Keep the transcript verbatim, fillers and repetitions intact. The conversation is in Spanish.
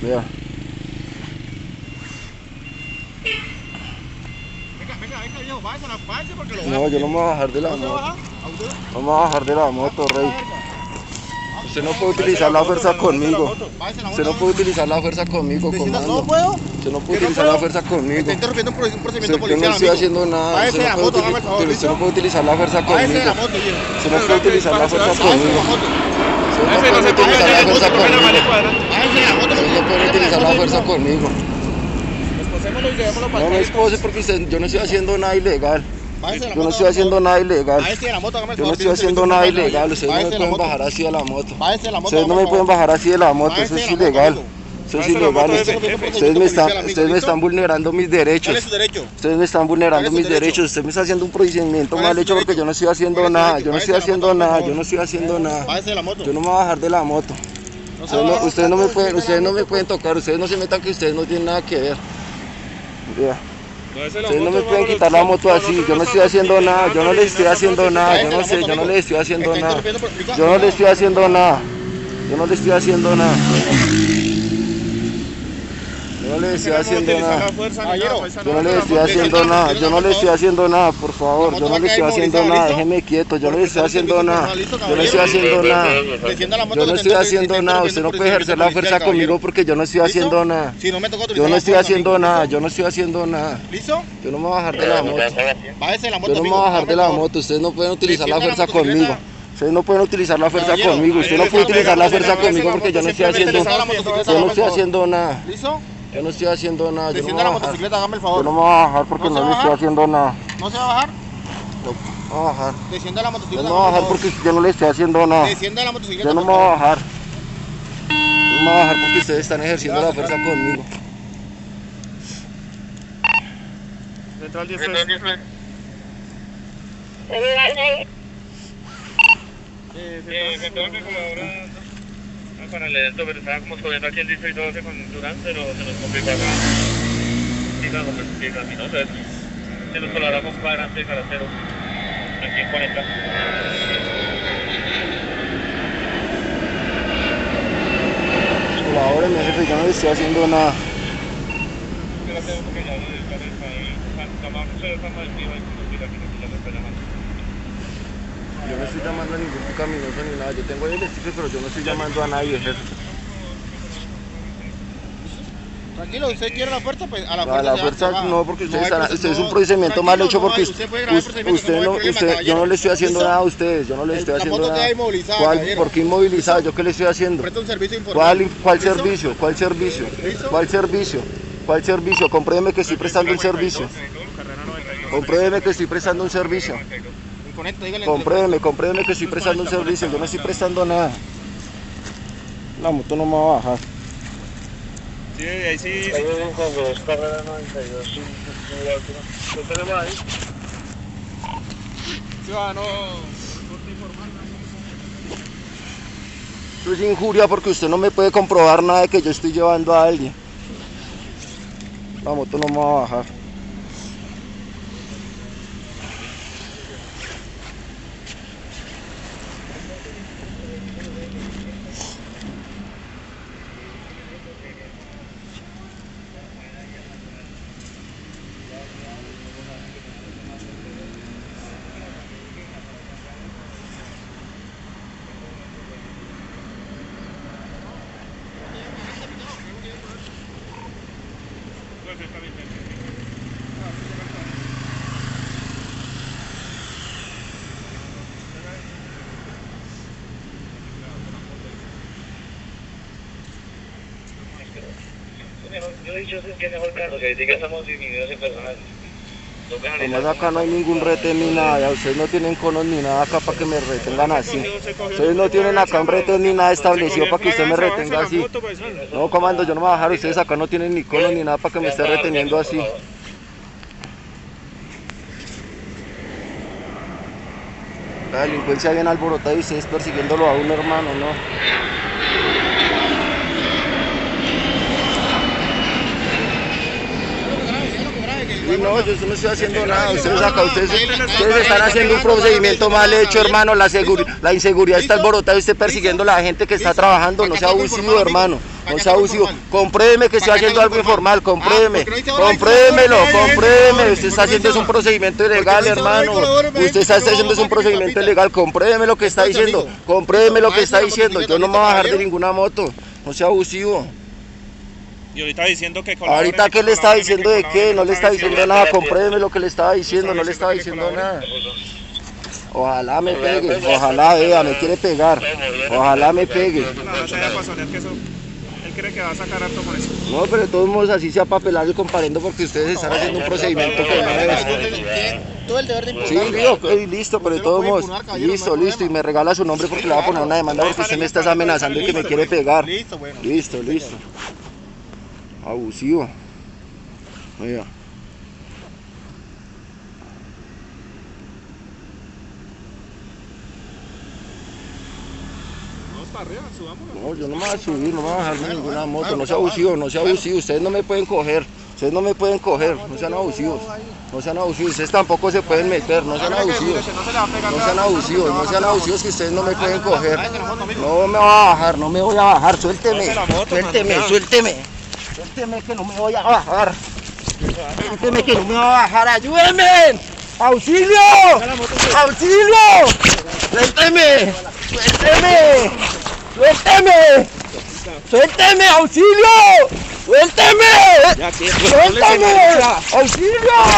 Vea. Venga, venga, venga, viejo, váyase, váyase porque lo No, yo no me voy a bajar de la moto. No me voy a bajar de la moto, rey. Usted no puede utilizar la fuerza conmigo. Usted no puede utilizar la fuerza conmigo, comando. ¿No puedo? Usted no puede utilizar la fuerza conmigo. Está interrumpiendo un procedimiento policial. Yo no estoy haciendo nada. Usted no puede utilizar la fuerza conmigo. Usted no puede utilizar la fuerza conmigo. Usted no puede utilizar la fuerza conmigo. Usted no puede utilizar la fuerza conmigo. No me expose porque usted, yo no estoy haciendo nada ilegal. Yo no estoy haciendo nada ilegal. Yo no estoy haciendo nada ilegal. Ustedes no me pueden bajar así de la moto. Ustedes no me pueden bajar así de la moto. Eso es ilegal. Eso es ilegal. Ustedes me están, ustedes me están vulnerando mis derechos. Ustedes me están vulnerando mis derechos. Usted me está haciendo un procedimiento mal hecho porque yo no estoy haciendo nada. Yo no estoy haciendo nada. Yo no estoy haciendo nada. Yo no me voy a bajar de la moto. Ustedes no, ustedes no me pueden, ustedes no me pueden tocar. Ustedes no se metan que ustedes no tienen nada que ver. Vea. Ustedes no me pueden quitar la moto así, yo no estoy haciendo nada, yo no le estoy haciendo nada, yo no sé, yo no le estoy haciendo nada, yo no le estoy haciendo nada, yo no le estoy haciendo nada, yo no le estoy haciendo nada, yo no le estoy haciendo nada, yo no le estoy haciendo nada, por favor, yo no le estoy haciendo nada, déjeme quieto, yo no le estoy haciendo nada, yo no estoy haciendo nada, yo no estoy haciendo nada, usted no puede ejercer la fuerza conmigo porque yo no estoy haciendo nada, yo no estoy haciendo nada, yo no estoy haciendo nada, yo no me voy a bajar de la moto, yo no me voy a bajar de la moto, ustedes no pueden utilizar la fuerza conmigo. Ustedes no pueden utilizar la fuerza conmigo, usted no puede utilizar la fuerza conmigo porque yo no estoy haciendo, yo no estoy haciendo nada. Yo no estoy haciendo nada, yo no me voy a bajar. Yo no me voy a bajar porque no le estoy haciendo nada. ¿No se va a bajar? No me voy a bajar. Descienda la motocicleta. Yo no me voy a bajar porque yo no le estoy haciendo nada. Descienda la motocicleta. Yo no me voy a bajar. Yo no me voy a bajar porque ustedes están ejerciendo la fuerza conmigo. Central diez tres. Eh, Central me colabora para el evento, pero estábamos corriendo aquí en Distrito doce con Durán, pero se nos complicó acá. Sí, claro, pues sí, caminoso es. Se nos colaboramos un cuadrante de caracero, aquí en cuarenta. Colabórenme, jefe, yo no le estoy haciendo nada. Gracias, porque ya lo del carro está ahí. Llamamos a esa más viva y nos mira que nos está llamando. Yo no estoy llamando a ningún caminoso ni nada, yo tengo el sticker, pero yo no estoy llamando a nadie, jefe. Tranquilo, usted quiere la fuerza, pues a la A fuerza. la fuerza no, porque ustedes están, usted es un procedimiento mal hecho porque usted, usted no, usted, yo no le estoy haciendo nada a ustedes, yo no le estoy haciendo nada. ¿Cuál, ¿Por qué inmovilizado? ¿Yo qué le estoy haciendo? Presta un servicio informal. ¿Cuál, cuál servicio? ¿Cuál servicio? ¿Cuál servicio? ¿Cuál servicio? Compruébeme que estoy prestando un servicio. Compruébeme que estoy prestando un servicio. Compruébeme, compruébeme que estoy prestando un servicio, yo no estoy prestando nada. La moto no me va a bajar. Sí, ahí sí. Ahí vienen con dos, carrera noventa y dos. ¿Lo tenemos ahí? Ciudadano. Eso es injuria porque usted no me puede comprobar nada de que yo estoy llevando a alguien. La moto no me va a bajar. Yo he dicho que es mejor carro, que ahorita estamos divididos en personas. Además acá no hay ningún retén ni nada, ya ustedes no tienen conos ni nada acá para que me retengan así. Ustedes no tienen acá un retén ni nada establecido para que usted me retenga así. No, comando, yo no me voy a bajar, ustedes acá no tienen ni conos ni nada para que me esté reteniendo así. La delincuencia bien alborotada y ustedes persiguiéndolo a un hermano, ¿no? Sí, no, yo no estoy haciendo nada, ustedes acá, ustedes, ustedes están haciendo un procedimiento mal hecho, hermano, la, la inseguridad está alborotada y usted persiguiendo a la gente que está trabajando, no sea abusivo, hermano. no sea abusivo. Compruébeme que estoy haciendo algo informal, compruébeme. Compruébemelo, compruébeme. Usted está haciendo es un procedimiento ilegal, hermano. Usted está haciendo es un procedimiento ilegal. Compruébeme lo que está diciendo. Compruébeme lo que está diciendo. Yo no me voy a bajar de ninguna moto. No sea abusivo. Y ahorita diciendo que ahorita que le está diciendo de qué, no le está diciendo nada, compruébeme lo que le estaba diciendo, no le estaba diciendo nada. Ojalá me pegue, ojalá vea, me quiere pegar, ojalá me pegue. Él cree que va a sacar harto con eso. No, pero de todos modos así sea papelar el comparendo porque ustedes están haciendo un procedimiento que no es. Todo el deber de Sí, digo, okay, listo, pero de todos modos, listo, listo, y me regala su nombre porque le voy a poner una demanda porque usted me está amenazando y que me quiere pegar. Listo, bueno. Listo, listo. Abusivo. Oiga. No, yo no me voy a subir, no me voy a bajar de ninguna moto, no sea abusivo, no sea abusivo, ustedes no me pueden coger, ustedes no me pueden coger, no sean abusivos, no sean abusivos, ustedes tampoco se pueden meter, no sean abusivos, no sean abusivos, no sean abusivos que ustedes no me pueden coger, no me voy a bajar, no me voy a bajar, suélteme, suélteme, suélteme, suélteme que no me voy a bajar, suélteme que no me voy a bajar, ayúdenme, auxilio, auxilio, suélteme, suélteme. ¡Suélteme! ¡Suélteme! ¡Auxilio! ¡Suélteme! ¡Suélteme! ¡Auxilio!